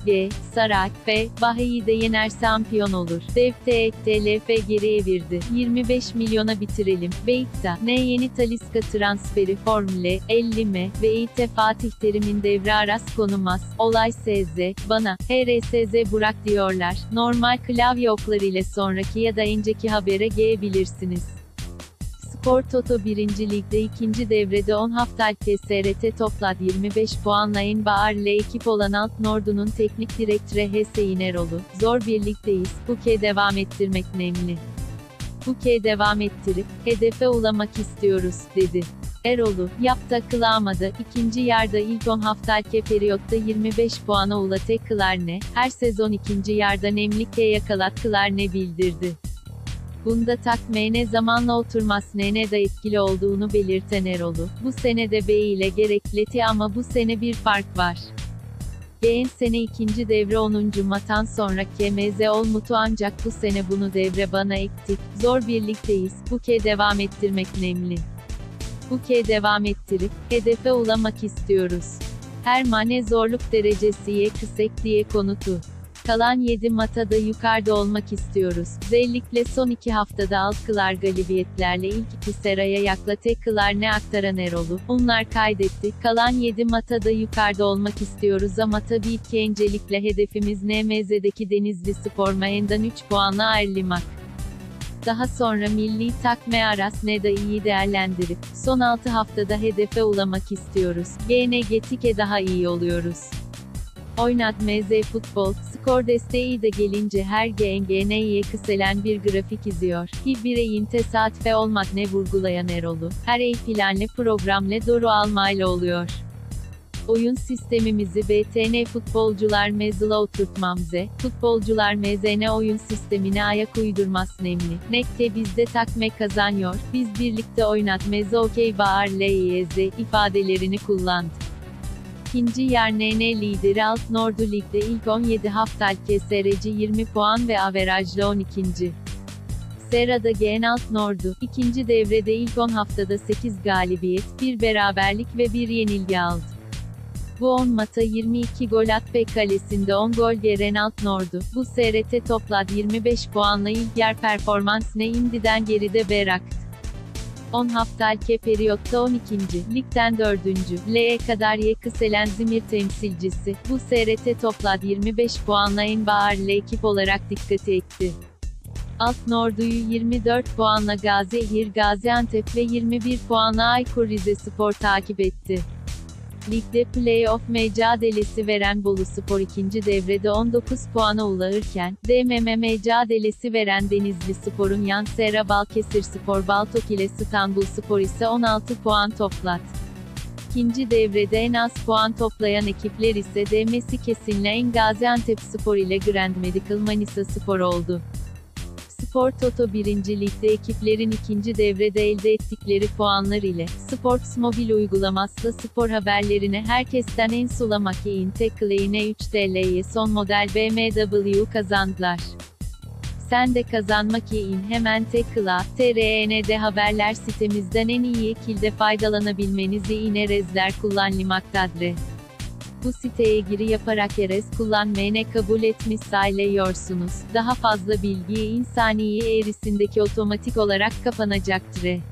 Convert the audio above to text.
G. Saray. F. Bahi'de yener şampiyon olur. Dev TLF geri evirdi. 25 milyona bitirelim. Beyta. N yeni Talisca transferi Formüle 50 mi? Ve Fatih Terim'in devre aras konumaz. Olay SZ. Bana. HRSZ Burak diyorlar. Normal klavye okları ile sonraki ya da önceki habere gelebilirsiniz. Spor Toto 1. Lig'de 2. devrede 10 haftalık TSRT topladı 25 puanla en bağırlı ekip olan Alkmaar'ın teknik direktörü Hüseyin Erol'u, zor birlikteyiz, bu kez devam ettirmek önemli. Bu kez devam ettirip, hedefe ulaşmak istiyoruz, dedi. Erol'u, yaptı kılamadı, ikinci yarıda ilk 10 haftalık periyotta 25 puana ulaştılar ne, her sezon ikinci yarıda nemlikte yakalattılar ne bildirdi. Bunda takmene zamanla oturması ne de etkili olduğunu belirten Erol'u, bu sene de B ile gerekleti ama bu sene bir fark var. Geçen sene ikinci devre 10. maçtan sonra KMZ olmutu ancak bu sene bunu devre bana ektik, zor birlikteyiz, bu kez devam ettirmek önemli. Bu kez devam ettirip, hedefe ulaşmak istiyoruz. Her mane zorluk derecesiye kısek diye konutu. Kalan 7 maçta yukarıda olmak istiyoruz. Özellikle son 2 haftada aldıkları galibiyetlerle ilk 2 sıraya yaklaştılar ne aktaran Erol'u. Onlar kaydetti. Kalan 7 maçta yukarıda olmak istiyoruz ama tabii ki öncelikle hedefimiz NMZ'deki Denizli Spor Mayen'den 3 puanla ayrılmak. Daha sonra milli takme aras ne de iyi değerlendirip, son 6 haftada hedefe ulaşmak istiyoruz. Gene getike daha iyi oluyoruz. Oynat MZ Futbol, skor desteği de gelince her GNG'ye kıselen bir grafik izliyor. Bir bireyin tesadüfe olmak ne vurgulayan Erol'u, her planlı programla doğru almayla oluyor. Oyun sistemimizi BTN futbolcular mezula oturtmamze, futbolcular mezene oyun sistemine ayak uydurması önemli. Nekte bizde takme kazanıyor, biz birlikte oynat meze okey bağır LYZ ifadelerini kullandı. İkinci yarı NN lideri Alkmaar Lig'de ilk 17 haftalık KSRC 20 puan ve averajlı 12. Sırada gelen Alkmaar'du. İkinci devrede ilk 10 haftada 8 galibiyet, 1 beraberlik ve 1 yenilgi aldı. Bu 10 maça 22 gol attı kalesinde 10 gol gelen Alkmaar'du. Bu SRT topladı 25 puanla ilk yarı performansını imdiden geride bıraktı. 10 haftalık periyotta 12. Ligden 4. L'ye kadar yükselen Zimir temsilcisi, bu SRT topladı 25 puanla en bağırlı ekip olarak dikkati etti. Alkmaar'duyu 24 puanla Gaziantep ve 21 puanla Aykur Rizespor takip etti. Ligde play-off mücadelesi veren Boluspor ikinci devrede 19 puana ulaşırken, DMM mücadelesi veren Denizlispor'un yan sıra Balıkesirspor Baltok ile İstanbulspor ise 16 puan topladı. İkinci devrede en az puan toplayan ekipler ise DM'si kesinleyen Gaziantepspor ile Grand Medical Manisaspor oldu. Spor Toto 1. Lig'de ekiplerin ikinci devrede elde ettikleri puanlar ile, Sports Mobil uygulamasıyla spor haberlerine herkesten en sulamak in Tackle'ine 3 TL'ye son model BMW kazandılar. Sen de kazanmak in hemen Tackle'a, TRN'de haberler sitemizden en iyi şekilde faydalanabilmenizi inerezler kullanılmaktadır. Bu siteye giri yaparak erez kullanmayı kabul etmiş sayılıyorsunuz. Daha fazla bilgiye insaniye eğrisindeki otomatik olarak kapanacaktır.